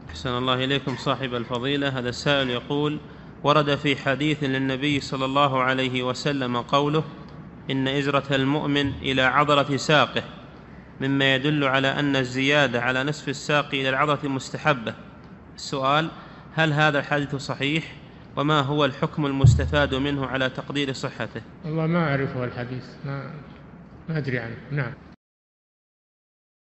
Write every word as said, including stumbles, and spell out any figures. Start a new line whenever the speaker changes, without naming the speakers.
أحسن الله إليكم صاحب الفضيلة. هذا السائل يقول: ورد في حديث للنبي صلى الله عليه وسلم قوله: إن إزرة المؤمن إلى عضلة ساقه، مما يدل على أن الزيادة على نصف الساق إلى العضلة مستحبة. السؤال: هل هذا الحديث صحيح؟ وما هو الحكم المستفاد منه على تقدير صحته؟
والله ما أعرفه الحديث، ما, ما أدري عنه. نعم.